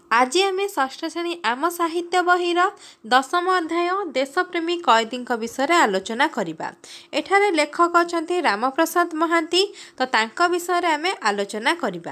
आज आम षष्ठ श्रेणी आम साहित्य बहिर दशम अध्याय देशप्रेमी कैदी विषय आलोचना करवा। एठारे लेखक अच्छा रामप्रसाद महांती, तो तांका विषय आम आलोचना करवा।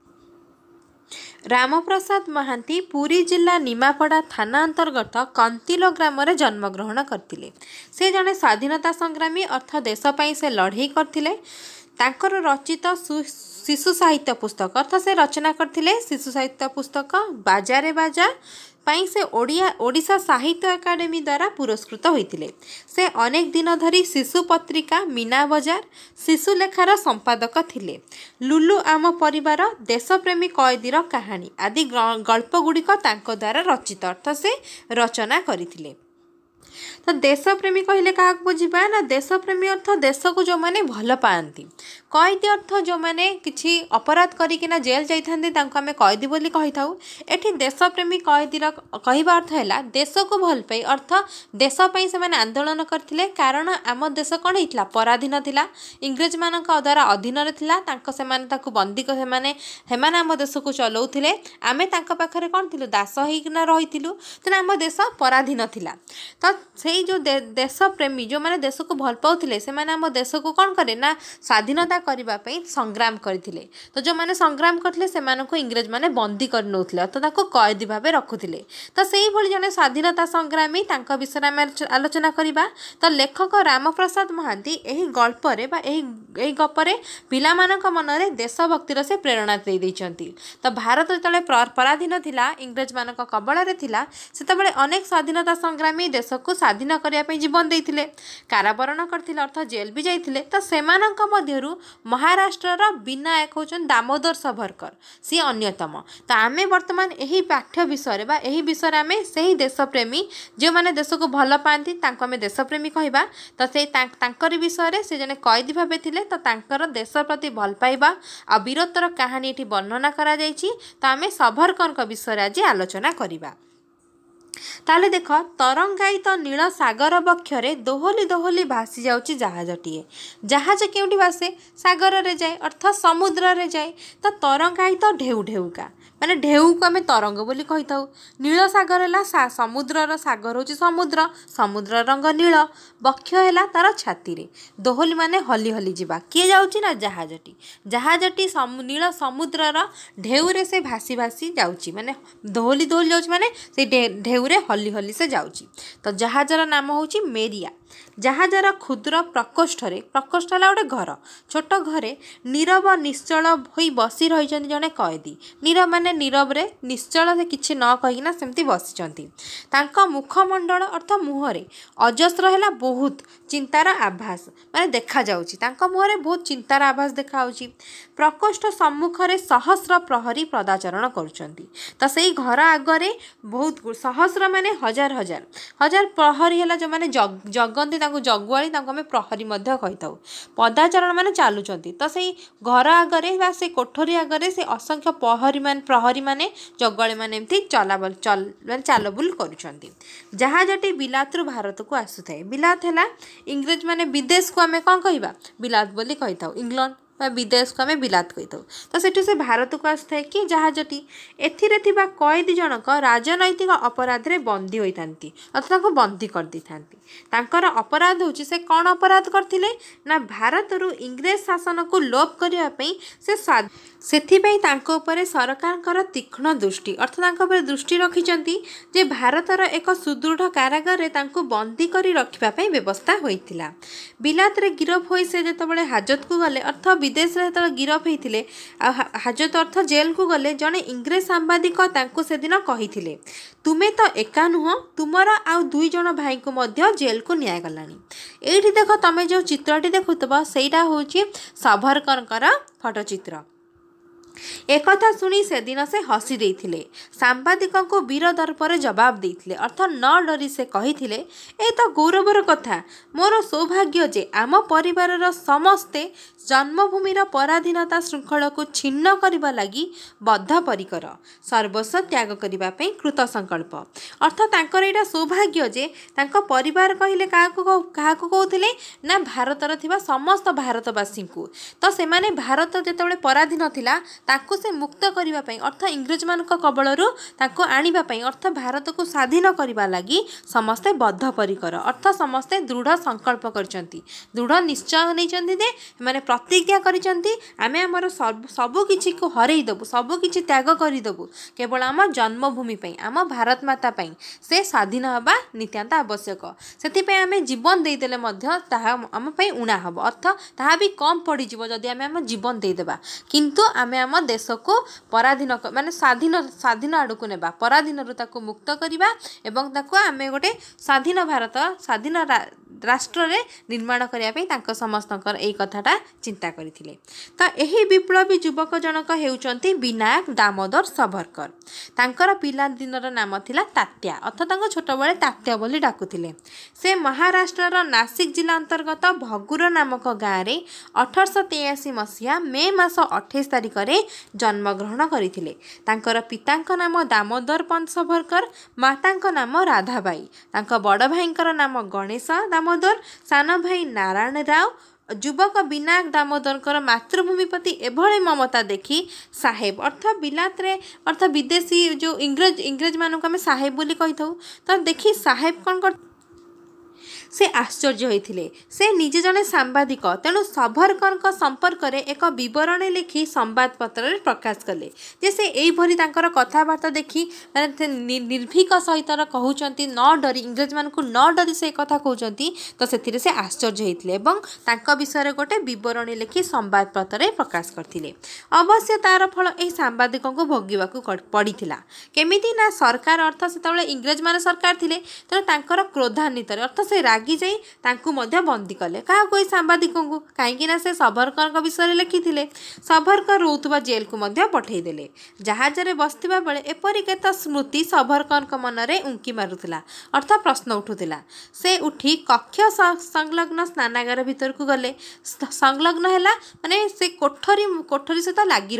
रामप्रसाद महांती पुरी जिला निमापड़ा थाना अंतर्गत कंतिल ग्राम जन्मग्रहण करते। से जड़े स्वाधीनता संग्रामी अर्थ देशपाई से लड़ई करते। तांकर रचित शिशु साहित्य पुस्तक अर्थ से रचना करते शिशु साहित्य पुस्तक बाजारे बाजा पाई से ओडिशा साहित्य एकाडेमी द्वारा पुरस्कृत होते। से अनेक दिन धरी शिशु पत्रिका मीना बजार शिशु लेखार संपादक थिले। लुलु आम परिवार देशप्रेमी कैदीर कहानी आदि गल्पगुड़िक तांको द्वारा रचित अर्थ से रचना करथिले। तो देशप्रेमी कहले क्या बुझा ना, देशप्रेमी अर्थ देश को जो मैंने भल पाती, कैदी अर्थ जो मैंने किसी अपराध करना जेल जाते आम कैदी बोली कही था। ये देशप्रेमी कैदीर कहवा अर्थ है देश को भल पाई अर्थ देशपाई से आंदोलन करते। कारण आम देश कौन होता पराधीन था, इंग्रेज मान द्वारा अधीन था, बंदी से आम देश को चलाऊे। आम पाखे कौन थी दास होना रही तेना आम देश पराधीन था। तो से जो देशप्रेमी जो मैंने देश को भल पाते से आम देश को कौन करे ना स्वाधीनता करने संग्राम करते। तो जो मैंने संग्राम करते से इंग्रेज मैंने बंदी कर नौले तो कैदी भाव रखुले। तो से ही जड़े स्वाधीनता संग्रामी विषय आम आलोचना करवा। तो लेखक रामप्रसाद महांती यही गल्परे यही गपरे पिला मन में देशभक्तिर से प्रेरणा दे देइछंती। तो भारत जो पराधीन थिला इंग्रेज मान कबल से अनेक स्वाधीनता संग्रामी देश को स्वाधीन करने जीवन देते, कारावरण करते अर्थ जेल भी जाते। तो सेमानंक मध्यरु महाराष्ट्र विनायक होचन दामोदर सावरकर सी अन्यतम। तो आम बर्तमान यही पाठ्य विषय बा यही विषय आम से ही देशप्रेमी जो मैंने देश को भल पाती आम देशप्रेमी कहवा। तो से विषय से जने कैदी भाव थे तो तांकर देश प्रति भल पाइबा आ वीरत्वर कहानी ये वर्णना करा जायछि। तो आम सावरकर विषय आज आलोचना करवा। ताले देख तरंगायित नील सागर बक्षरे दोहली दोहली भासी जाउची जहाजटीए। जहाज केउटी भासे सागर रे जाए अर्थ समुद्र रे जाए। तो तरंगायित ढेउ ढेउका माने ढेउ को आम तरंग बोली कही था। नील सागर है समुद्र सागर हूँ समुद्र, समुद्र रंग नील, बक्ष है तार छाती रे, दोहली माने हली हली जीवा किए जाउची ना जहाजटी। जहाजटी नील समुद्र ढेउरे से भासी भासी जाउची माने दोहली दोहली जाउची माने से ढेउरे हली हली से जाउची। तो जहाजर नाम होची मेरिया। जहाजर क्षुद्र प्रकोष्ठ है गोटे घर, छोट घरे नीरव निश्चल हो बसी रही जड़े कैदी। नीरव माने नीरव रे निश्चल से किसी न कहीना सेमती बसी। मुखमंडल अर्थ मुहरे अजस्र है बहुत चिंतार आभास माने देखा जाउची। मुहरे बहुत चिंतार आभास देखा। प्रकोष्ठ सम्मुखें सहस्र प्रहरी पदाचरण करुछंती। तो से घर आगरे बहुत सहस्र माने हजार हजार हजार प्रहरी है जो मैंने जगंती जगुआली आम प्रहरी कही था। पदाचरण माने चलुंट। तो से घर आगरे से कोठरी आगरे से असंख्य प्रहरी माने जगुआली माने एमती चाल बुल करुछंती। जहाजटी बिलातरू भारत को आसुए। बिलात है इंग्रेज माने विदेश को आम कौन कहवा बिलात बोली कही था। इंग्लैंड विदेश को आम बिलात कही था। तो सेठू से भारत को आसुए कि जहाजटी एथिरे थिबा कैदी जनक राजनैतिक अपराध रे बंदी होइथांती अर्थात बंदी कर दी थांती। तांकर अपराध होची से कौन अपराध करथिले ना भारत रु इंग्रेज शासन को लोप करिया पई से तांको उपरे सरकारकर तीक्ष्ण दृष्टि अर्थात दृष्टि रखिचंती जे भारतर एक सुदृढ़ कारागार रे तांको बंदी करी रखिबा पई व्यवस्था होइतिला। बिलात रे गिरफ होई से जेतबेले हाजत को गले अर्थ विदेश रे जेतबेले गिरफ हेतिले हाजत अर्थ जेल को गले जने इंग्रेज सांबादिक तांको से दिन कहिथिले तुमे तो एका नुह तुमर आउ दुई जन भाई को मध्य जेल को निया गलानी। एठी देख तमे जो चित्रटी देखुतबा सेटा होची सावरकर फोटोचित्र। एक कथा सुनी से दिन से हसी देथिले। सांबादिक को वीर दर्पर जवाब देथिले अर्थ न डरी से कहिथिले ए तो गौरवर कथा मोर सौभाग्य जे आम परिवार समस्ते जन्मभूमिर पराधीनता श्रृंखला को छिन्न करबा लगी बद्धपरिकर सर्वस्व त्याग करबा पे कृत संकल्प अर्थ तांकर एटा सौभाग्य जे तांको परिवार कहिले काहाको कहउथिले ना भारतर थिबा समस्त भारतवासी को। तो सेमाने भारत जेतेबेले पराधीन थिला ताकू से मुक्त करबा पई अर्थ इंग्रज मानक कबलरू ताकू आनिबा पई अर्थ भारत को स्वाधीन करबा लागि समस्ते बद्धपरिकर अर्थ समस्ते दृढ़ संकल्प करचंती दृढ़ निश्चय नैचंती जे माने प्रतिज्ञा करिचंती आमे हमर सब किछि को हरई देबु सब किछि त्याग करि देबु केवल आम जन्मभूमि पई आम भारत माता पई से स्वाधीन हबा नित्यांत आवश्यक सेति पई आमे जीवन देई देले मध्य ताहा आम पई उणा हबो अर्थ ताहा भी कम पड़ी जीवो जदि आमे आम जीवन देई देबा किंतु आमे आम देश को पराधीन माने स्वाधीन आडकु नेबा पराधीन रु ताकू मुक्त करिबा एवं ताकू आमे गोटे स्वाधीन भारत स्वाधीन राष्ट्र रे निर्माण करिया पई तांको समस्तकर एई कथाटा चिंता करिथिले। तो एही विप्लवी युवक जनक हेउचंती विनायक दामोदर सावरकर तांकर पिला दिनर नाम थिला तात्या अर्थात तांको छोट बळे तात्या बोली डाकुथिले। से महाराष्ट्र नासिक जिला अंतर्गत भगुर नामक गाँव रे 1883 मसीहा मे मास 28 तारिख रे जन्म ग्रहण करिथिले। तांकर पितांक नाम दामोदर पंत सावरकर मातांक नाम राधाबाई तांको बड़ भाईंकर नाम गणेश दामोदर सान भाई नारायण राव युवक विनायक दामोदर मातृभूमि प्रति एभली ममता देखी साहेब अर्थ बिलात रे अर्थ विदेशी जो इंग्रज मानक आम साहेब बोली कही था तो देखी साहेब कौन कर से आश्चर्य होइथिले। से निजे जने सांबादिक तेणु सावरकर संपर्क में एक बरणी लिखि संवाद पत्र प्रकाश कले जे से एई भरी तांकर कथाबार्ता देखी माने निर्भीक सहित कहउचंती न डरी इंग्रज मान को न डरी से कथा कहउचंती तो सेथिरे से आश्चर्य होइथिले एवं तांका विषय गोटे बरणी लिखि संवाद पत्र प्रकाश करथिले। अवश्य तार फल एई सांबादिक को भोगिबाकू पड़िथिला केमिति ना सरकार अर्थ सेतबेले इंग्रज मान सरकार थिले तेणु तांकर क्रोधान्वित अर्थ से रागी जाई तांकू मध्य बंदी कले क्या कोई सांबादिक को कहीं से सावरकर विषय लिखिथिले। सावरकर रोथुबा जेल को मध्य पठेई देले। जहाज रे बसतिबा बेले एपरि केत स्मृति सावरकर मनरे उंकी मारुथिला अर्थ प्रश्न उठुथिला। से उठी कक्ष संलग्न स्नानागार भीतर को गले संलग्न हैला माने से कोठरी सहित लागी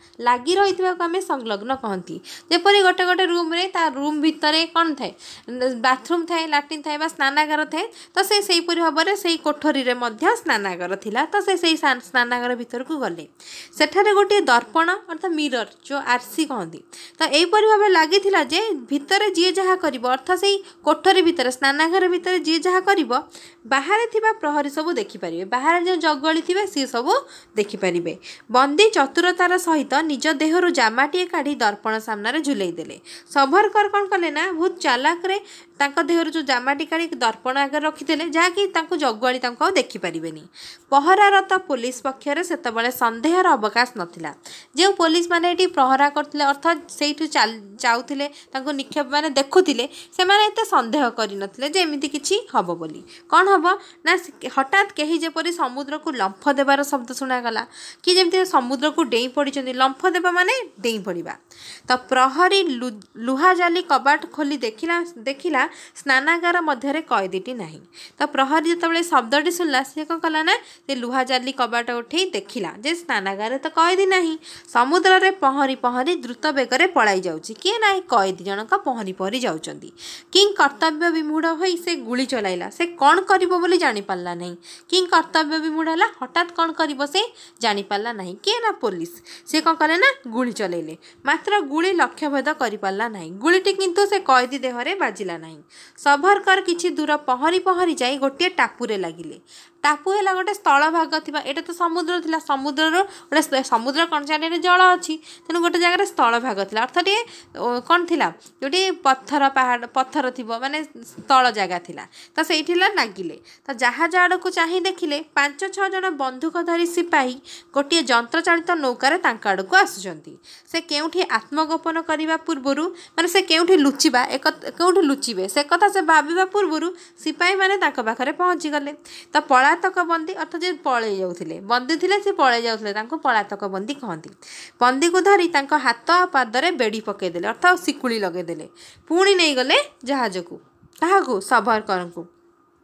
रहितबा को आमे संलग्न कहंती जेपरि गोटे गोटे रूम रे ता रूम भितरे कोन थाए बाथरूम थाए लैट्रिन थाए बा स्नानागार थाए तो से सही परि भाबरे सही कोठरी रे मध्य स्नानागार थिला तो से सही स्नानागार भीतर को गले सेठारे गोटे दर्पण अर्थात मिरर जो आरसी कहंती तो एई परि भाबरे लागि थिला जे भितरे जे जहा करिवो अर्थात सही कोठरी भीतर स्नानागार भीतर जे जहा करिवो बाहर थिबा प्रहरी सब देखि परिबे बाहर जो जगली थिबे से सब देखि परिबे। बंदी चतुरतार सहित निज देहरु जामाटिए काढी दर्पण सामने रे झुलई देले। सावरकर कोन कले ना बहुत चालाक रे तांको देहरु जो जामाटी काढी दर्पण आगे रखिदेले जहाँकि तांको जगुआली तांको देखि परिबेनी। पहरारत पुलिस पक्षरे सेतबेले संदेहर अवकाश नथिला। जे पुलिस माने एटी प्रहरा करथिले अर्थात सेइठु जाउथिले तांको निक्षेप माने देखुथिले से माने एते संदेह करि नथिले जे एमिति किछि हबो बोली। कोन हबो ना हठात केही जेपरि समुद्र को लंफ देबार शब्द सुना गला कि जेमति समुद्र को डेई पडिचंदी लंफ देबा माने डेई पडिबा तो प्रहरी लुहा जाली कबाट खोली देखिला स्नानागार मध्यरे कैदीटी नहीं तो प्रहरी जितेबाला शब्दटी शुणला सी कौन कला ना से लुहा जाली कबाट उठे देखिला जे स्नानागार तो कैदी नहीं समुद्र रे पहरी पहरी द्रुत बेगर पलाई जाउची किए ना कैदी जनक पहरी पहरी जाउचंदी किंग कर्तव्य विमूढ़ होई से गुली चलाइला से कौन करिवो बोली जानि पारला नहीं किंग कर्तव्य विमूढ़ हला हठात कौन करिवो से जानि पारला नहीं किए ना पुलिस से कौन कले ना गुली चलेले मात्र गुली लक्ष्य भेद करि पारला नहीं गुलीटी किंतु से कैदी देहरे बाजिला नहीं। सावरकर किछि दूर पहरी पहरी जाई गोटे टापुरे लागिले टापू है गोटे स्थल भाग थिबा एटा तो समुद्र थिला समुद्र गोटे समुद्र कंचारे जल अच्छी तेणु गोटे जगह स्थल भाग थिला अर्थात कौन थिला जोटी पत्थर पहाड़ पत्थर थिबो माने स्थल जगह थिला तो सेठिला लागिले तो जहाज आड़ को चाही देखिले 5-6 जन बंधुकधारी सिपाही गोटे यंत्रचालित नौकार तांका आड़ को आसुचंती से केउठी आत्मगोपन करिबा पूर्वरु माने से केउठी लुचिबा केउठी लुचिबे से कथा से भाबिबा पूर्वरु सिपाही माने तांका पाखरे पहुंची गले तो पलातक बंदी अर्थात जे पळे जाउथिले बंदी थिले से पळे जाउथिले तांको पलातक बंदी कहंती। बंदी को धरी तांको हाथ पादरे बेड़ी पके देले अर्थात सिकुली लगे देले पुणी नहीं गले जहाज को ताहाकू सावरकर को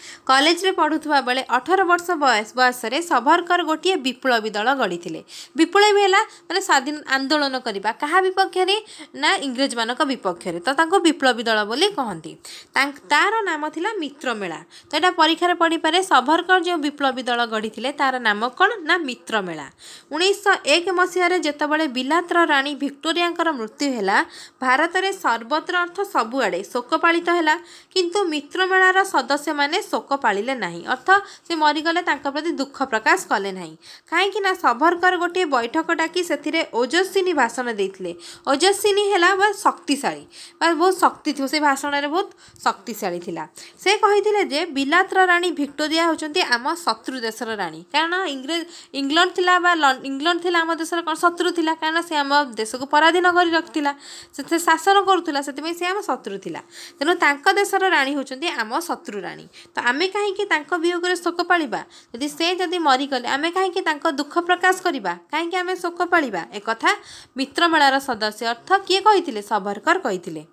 कॉलेज रे पढ़ुवा बेले 18 वर्ष बयस सभरकर गोटे विप्लवी दल गढ़ी विप्लवी है माने स्वाधीन आंदोलन करने क्या विपक्ष ना इंग्रेज मान विपक्ष तो विप्लवी दल बोली कहती तार नाम थिला मित्रमेला। तो यहाँ परीक्षा पढ़ी पारे सभरकर जो विप्लवी दल गढ़ी तार नाम कौन ना मित्रमेला। 1901 मसीह जितेबाला बिलातर राणी विक्टोरिया मृत्यु है भारत में सर्वत्र अर्थ सबुआड़े शोक पालित है किंतु मित्रमेलार सदस्य माने शोक पालिले नहीं अर्थ से मरीगले प्रति दुख प्रकाश कले नहीं कहीं सभरकर गोटे बैठक डाकी से ओजस्विनी भाषण देते। ओजस्विनी है शक्तिशाली बहुत शक्ति थी से भाषण में बहुत शक्तिशाली थिला। से कही जे बिलातर राणी विक्टोरिया होचंती आम शत्रु देशर राणी कारण इंग्लैंड थिला इंग्लैंड थिला आम देशर कौन शत्रु थिला कारण से आम देश को पराधीन कर रखिला से शासन करुला से आम शत्रु थिला तेणु तांका देशर राणी होचंती आम शत्रु राणी। तो आमे कहीं वियोग शोक पालिबा यदि से जदि मरीगले आमे कहीं दुख प्रकाश करिबा कहीं आमे शोक पालिबा एक कथा मित्रमेलार सदस्य अर्थ किए कहिथिले सभरकर कहिथिले।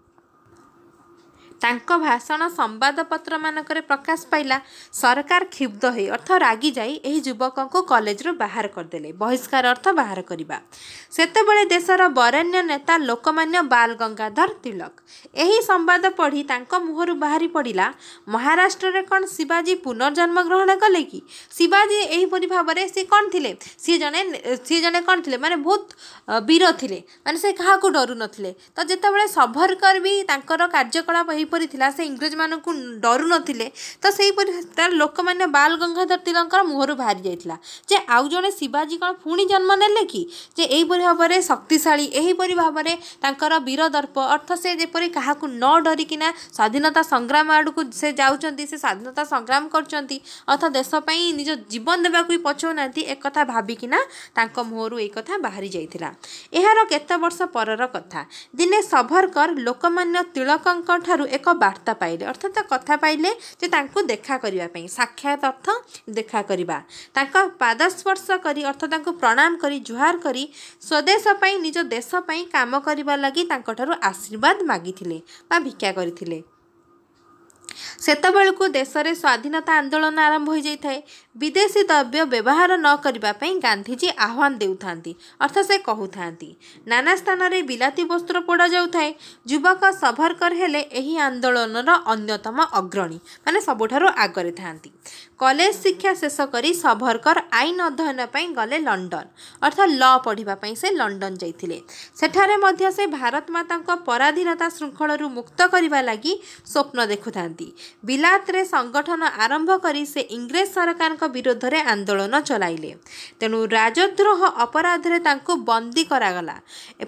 तांको भाषण संवादपत्र मानकरे प्रकाश पाइला सरकार क्षुब्ध हो अर्थ रागी जाई एही युवकों को कॉलेज रो बाहर करदेले बहिष्कार अर्थ बाहर करिबा। सेतेबेले देशर बरेण्य नेता लोकमान्य बाल गंगाधर तिलक एही संवाद पढ़ी तांको मुहरु बाहरी पड़िला महाराष्ट्र रे कौन शिवाजी पुनर्जन्म ग्रहण कले कि शिवाजी एही परि भाबरे से कौन थिले सी जने कौन थिले माने बहुत वीर थिले माने से काहा को डरु नथिले। तो जेतेबेले सभरकर भी तांकर कार्यकलाप परी थिला से इंग्रेज मान को डरु नथिले तो सही परी लोकमान्य बाल गंगाधर तिलकर मुहरु बाहरी जाइथिला जे आउ जने शिवाजी कौन पुणी जन्म नेले कि जे एही परी भाबरे शक्तिशाली एही परी भाबरे तांकर वीर दर्प अर्थ से जेपरी काहाकू न डरिकिना स्वाधीनता संग्राम आड़ को से जाउचंती से स्वाधीनता संग्राम करचंती अर्थ देश पई निज जीवन देबा को पछौ नांती एक कथा भाबिकिना तांको मुहरु एक कथा बाहरी जाइथिला। एहार केते वर्ष परर कथा दिने सभरकर लोकमान्य तिलकंक ठारू एक वार्ता पाइले अर्थात कथा पाइले जे तांको देखा करिवा पई साक्षात अर्थ देखा करिवा तांका पादस्पर्श करी अर्थ तांको प्रणाम करी जुहार करी स्वदेश पई निज देश पई काम करिवा लागि तांको ठारू आशीर्वाद मागिथिले बा भिक्षा करिथिले। सेतबेलकु देश में स्वाधीनता आंदोलन आरंभ हो जाए विदेशी द्रव्य व्यवहार न करने गांधीजी आह्वान देउथांती अर्थ से कहउथांती नाना स्थान रे बिलाती वस्त्र पोड़ा जाउथाय युवक सभरकर हेले एही आंदोलनर अन्यतम अग्रणी माने सबुठारो आगरे थांती। कॉलेज शिक्षा शेष करी सभरकर आईन अध्ययन पई गले लंडन अर्थ लॉ पढ़िबा पई से लंडन जाइथिले सेठारे मध्य से भारत माता को पराधीनता श्रृंखल मुक्त करने लगी स्वप्न देखुथांती। बिलात रे संगठन आरंभ करी से इंग्रेज सरकार का विरोध रे आंदोलन चलाइले तेणु राजद्रोह अपराध रे तांको बंदी करागला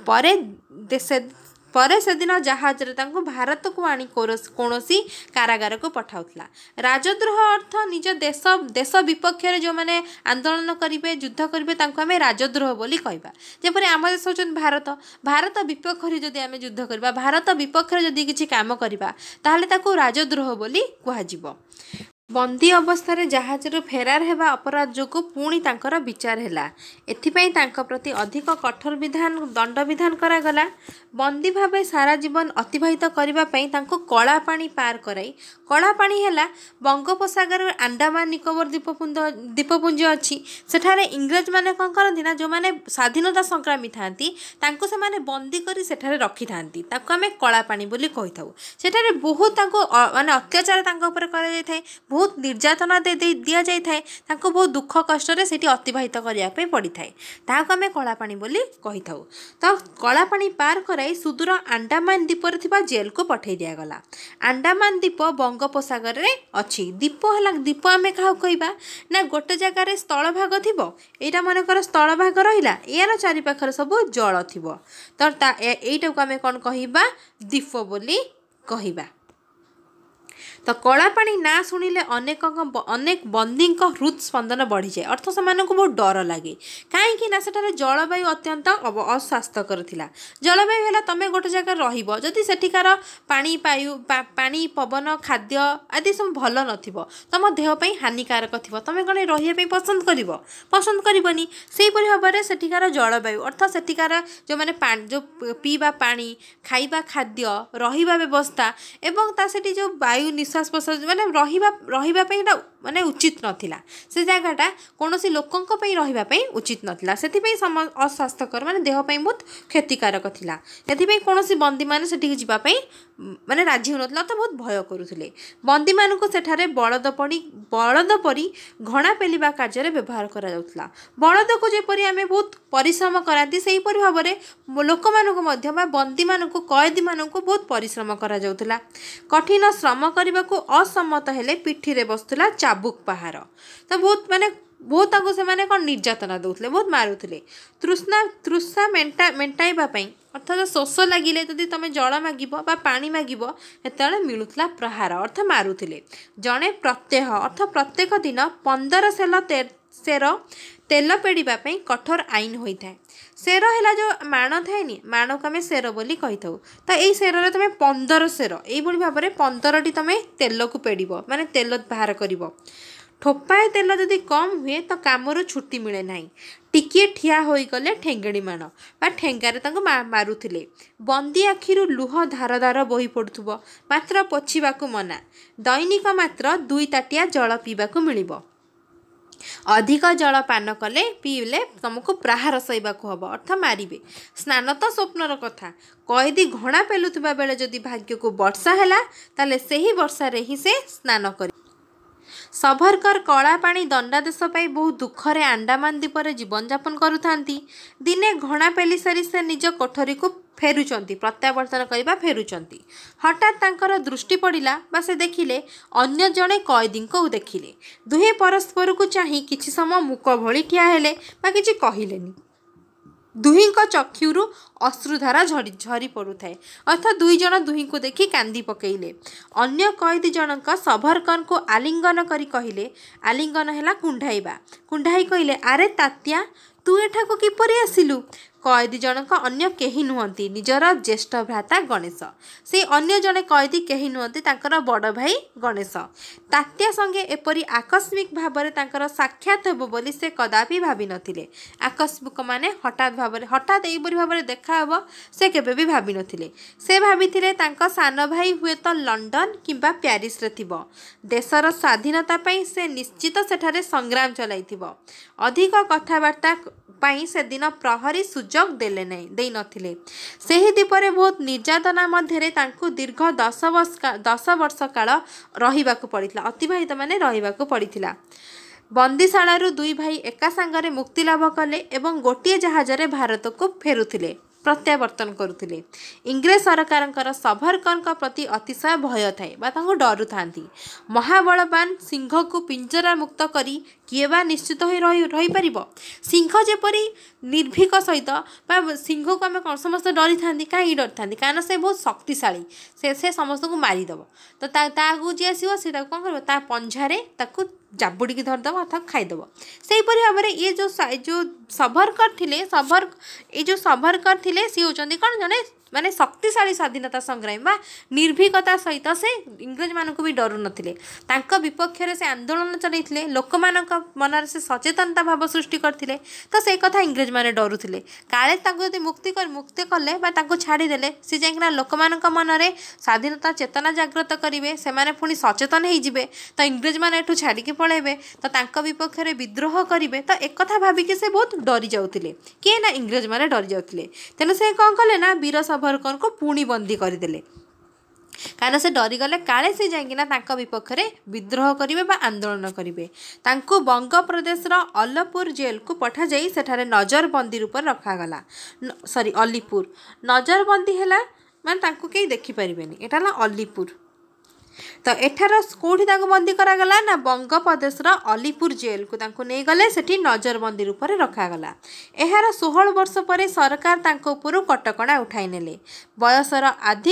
परे से दिन जहाज रे तांको भारत को आनी कोनोसी कारागार को पठाउतला। राजद्रोह अर्थ निज देश विपक्ष रे जो माने आंदोलन करिवे युद्ध करिवे तांको हमें राजद्रोह बोली कहबा जेपरि आम देश होचन भारत विपक्ष रे जदि आमे युद्ध करबा भारत विपक्ष रे जदि किछि काम करबा ताहले ताको राजद्रोह बोली कुहाजिबो। बंदी अवस्था जहाज फेरार हेबा अपराध जो पुणी तांकर विचार हैला एथिपाई तांका प्रति अधिक कठोर दंड विधान करागला। बंदी भावे सारा जीवन अतिबाहित करबा पई तांको कला पानी पार कराई कला पानी हैला बंगोपसागर अंडमान निकोबर द्वीपपुंज अच्छी सेठारे इंग्रेज माने कौन करती ना जो माने स्वाधीनता संग्रामी थांती तांको से माने बंदी करी सेठारे रखी थांती ताको हमें कला पानी बोली कहि थाउ। सेठारे बहुत तांको माने अत्याचार तांको ऊपर करा जाय थाए बहुत निर्यातना दिया जाय थाए तांको बहुत दुख कष्ट रे सेठी अतिबाहित करिया पे पड़ी थाए ताको हमें कला पानी बोली कहि थाउ। तो कला पानी पार कराई सुदूर अंडमान द्वीप रे थिबा जेल को पठै दिया गला। अंडमान द्वीप बंगोपसागर रे अछि द्वीप हला द्वीप आमे काहू कहबा ना गोटे जगह रे स्थल भाग थिबो एटा माने कर स्थल भाग रहिला यार चारि पाखर सब जल थिबो तो एटा को आमे कोन कहिबा द्वीप बोली कहिबा। तो कला पानी ना शुणिले अनेक बंदी हृद स्पंदन बढ़ी जाए अर्थ से बहुत डर लगे कहीं सेठारे जलवायु अत्यंत अस्वास्थ्यकर थिला। जलवायु है तुम गोटे जगह रही सेठिकार पानी पवन खाद्य आदि सब भल नथिबो तुम देहपाई हानिकारक थी तुम कौन रही पसंद करनी से भाव में सेठिकार जलवायु अर्थ सेठिकार जो मैंने जो पीवा पानी खाइबा खाद्य रहिबा व्यवस्था एवं ता सेठी जो वायु वायु निश्वास प्रश्वास माने रहिबा पई माने उचित नथिला से जगहटा कौनसी लोकंक पई रहिबा पई उचित नथिला सेथिपई अस्वास्थ्यकर माने देह पई बहुत क्षतिकारक थिला सेथिपई कौनसी बंदी माने सेठी जिबा पई माने राजी होनथला तो बहुत भय करुथिले बंदी मानकु सेठारे बळद परी घणा पेलिबा कार्य व्यवहार करा जाउथला बळद को जेपरि आमे बहुत परिश्रम कराती सेही परि भाबरे लोक मानकु मध्य बा बंदी मानकु कैदी मानकु बहुत परिश्रम करा जाउथला कठिन श्रम करबाकू असम्मत हेले पिठी रे बसुला चाबुक पहाड़ तो बहुत से माने कौन निर्यातना दौले बहुत मारुले तृष्णा मेटाइबा अर्थात शोष लगिले जदि तुम जल मागिब बा पानी मागिब सेतबेले मिलुला प्रहार अर्थ मारुले जड़े प्रत्यह अर्थ प्रत्येक दिन 15 सेर तेल पेड़ा कठोर आईन होता है सेर है जो माण थाएनि माण को आम सेर बोली कही था तो यही सेर तुम 15 सेर यही भाव में 15टी तुम तेल को पेड़ माने तेल बाहर कर ठोपाए तेल जदि कम हुए तो कामरू छुट्टी मिले ना टिकिए ठिया हो गले ठेंगड़ी माण बा ठेंगारे मारुले बंदी आखिरु लुह धार धार बही पड़ुथुब मात्र पोछिबाकू मना दैनिक मात्र 2 ताटिया जल पीबाकू मिलिबो अधिक जल पान कले पीले तुमको प्रहार सहीबाकू हम अर्थ मारे स्नान तो स्वप्नर कथा कैदी घणा पेलुवा बेले जदि भाग्य को वर्षा है ताले सही वर्षा रे ही से स्नान कर सभरकर कला पानी दंडादेश पाई बहुत दुखरे अंडमान द्वीपर जीवन यापन करुथांती दिने घणा पेली सारी से निज कोठरी को फेरुचंती प्रत्यावर्तन करबा फेरुचंती हठात तांकर दृष्टि पड़िला बा से देखिले अन्य जड़े कैदी को देखिले दुहे परस्पर को चाही किछि समय मुक भली ठिया हेले बा किछि कहिलेनी दुहींक चक्षुरु अश्रुधारा झरी पड़ुए अर्थात दुई जन दुही को देखि कांदी पकेइले अन्य कैदी जनक सभरकन को आलिंगन करी कहिले आलिंगन हैला कुंढाई कहिले आरे तात्या तू एठा को किपरि आसिलु कैदी जनक अन्य केही नुहंती निजर ज्येष्ठ भ्राता गणेश से अन्य जने कैदी केही नुहंती तांकर बड़ भाई गणेश तात्या संगे एपरी आकस्मिक भाबरे तांकर साक्षात हेबो बोली से कदापि भाबी नथिले आकस्मिक माने हठात एइपरि भाबरे देखा हेबो से केबे भी भाबी नथिले से भाबिथिले तांका सान भाई हुए तो लंडन किंबा प्यारिस रे थिबो देशर स्वाधीनता पई से निश्चित सेठारे संग्राम चलाइथिबो अधिक कथावार्ता पाई से दिन प्रहरी सुजोग देले नहीं दे नथिले सेही दीपरे बहुत निर्यातना मध्यरे तांकु दीर्घ 10 वर्ष काल रहिबाकू पड़ितला अतिवाहित माने रहिबाकू पड़ितला बंदीशालारू 2 भाई एका संगरे मुक्ति लाभ कले एवं गोटिए जहाज रे भारत को फेरुथिले प्रत्यावर्तन करुथिले इंग्रेज सरकार सभरकन प्रति अतिशय भय थाए बा तांको डरु थांती महाबलवान सिंह को पिंजरा मुक्त करी किए बा निश्चित हो रही परिबो सिंह जेपरी निर्भीक सहित बा सिंह को आम कौन समस्त डरी थांती कहीं डरी थांती कारण से बहुत शक्तिशाली से समस्त को मारिदेव तो ताकू जी आसो सी कौन कर ता पंझारे ताकू जाबुड़ी की धरदेव अर्थात खाईदेव से भाव में ये जो सभरकर थे सभरकर थे सी होती कौन जड़े माने शक्तिशाली स्वाधीनता संग्रामी बा निर्भीकता सहित से इंग्रेज मान भी डरू नथिले विपक्ष से आंदोलन चलते लोक मन से सचेतनता भाव सृष्टि करते तो से कथा इंग्रेज माने डरुले काले मुक्ति कले छाड़ीदे सी जाइना लोक मन में स्वाधीनता चेतना जागृत करेंगे से पुणी सचेतन होइजिबे तो इंग्रेज मैंने एठू छाड़ी पलैबे तो विपक्ष में विद्रोह करेंगे तो एक कथा भाविकी से बहुत डरी जाते किए ना इंग्रेज मैंने डरी जाते तेणु से कौन कले ना वीर सभरकर को पुणी बंदी करदेले कारण से डरीगले काले से जाइना विपक्ष में विद्रोह करेंगे बा आंदोलन करेंगे बंग प्रदेश अल्लपुर जेल को पठा जाई सेठारे नजरबंदी रूप रखागला सॉरी अलीपुर नजरबंदी है माने तांको कहीं देखिपारे एटा अलीपुर तो एठार कौटी बंदी करागला ना बंग प्रदेश अलीपुर जेल को नहीं गले सेठी नजरबंदी रूप में रखागला एहार 16 वर्ष पर सरकार तांको उपरु कटकणा उठाई नेले बयसर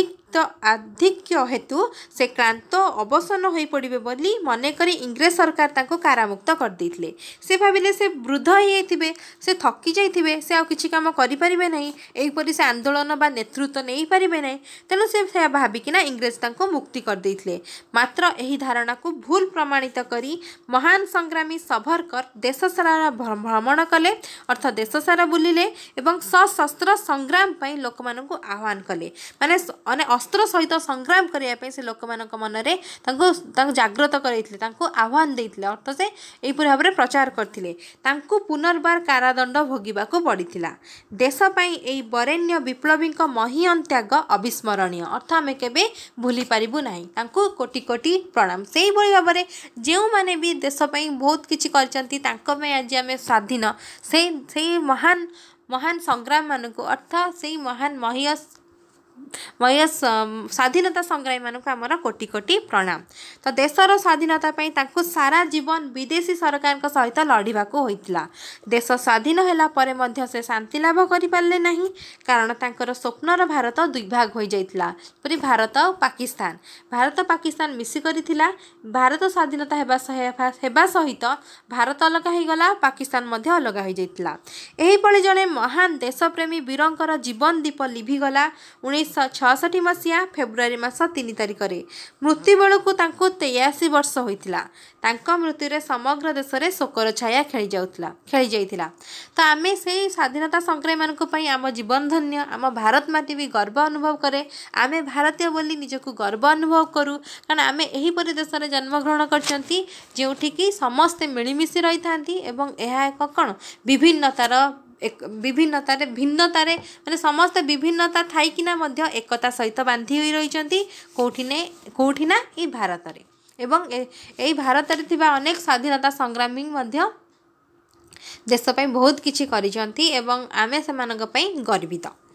आधिक्य हेतु से क्रांत अवसन हो पड़े बोली मनकरी इंग्रेज सरकार तांको कारामुक्त कर देथिले से भाविले से वृद्ध होइथिबे से थकी जाइथिबे से आ किछि काम करि परिबे नहीं एहिपरि से आंदोलन बा नेतृत्व नहीं पारिबे नहीं तेणु से भाविकिना इंग्रेज तांको मुक्ति कर देथिले मात्र एही धारणा को भूल प्रमाणित करी महान संग्रामी सभरकर देश सारा भ्रमण कले अर्थात देश सारा बुलिले एवं सशस्त्र संग्राम पई लोक मानकु आह्वान कले माने अस्त्र सहित संग्राम करने से लोक मान मनरे जागृत करते आह्वान देते अर्थ से यहीपरि भाव में प्रचार करते पुनर्बार कारादंड भोगवाक पड़ा देशपाई यही बरेण्य विप्लवी महीयन त्याग अविस्मरणीय अर्थ आम के भूली पारू ना कोटि कोटि प्रणाम से भाव में जो मैंने भी देशपाई बहुत किसी कर आज आम स्वाधीन से महान महान संग्राम मानक अर्थात से महान स्वाधीनता संग्रामी मानक आमर कोटि कोटि प्रणाम। तो देशर स्वाधीनता सारा जीवन विदेशी सरकार सहित लड़ाक होता देश स्वाधीन है से शांति लाभ कर पारे ना कारण तांकर स्वप्नर भारत दुई भाग हो जाता परी भारत भारत पाकिस्तान मिसिकर भारत स्वाधीनता होगा सहित भारत अलग हो गला पाकिस्तान अलग हो जाता यहीपरि जड़े महान देशप्रेमी वीरंकर जीवन दीप लिभिगला 1966 मसीहा फेब्रुआरी मास 3 तारिख में मृत्यु बेलू 83 वर्ष होता मृत्यु समग्र देश में शोकर छाया खेली जाता तो आम से स्वाधीनता संग्रामी मानक आम जीवन धन्य आम भारत माटी भी गर्व अनुभव करे आम भारतीय बोली निजक गर्व अनुभव करूँ कारण आम एहीपरि देश में जन्मग्रहण करछंती जोठिकी समस्ते मिलमिशि रही था एक कौन विभिन्नतार भिन्नतार माने समस्त विभिन्नता थाइकिना मध्य एकता सहित बांधी होई रहिचंती कोठिना ई भारत रे एवं एई भारत रे थिबा अनेक स्वाधीनता संग्रामी मध्य देश पई बहुत किछि करिसंती एवं आमे सेमानक पई गर्वित।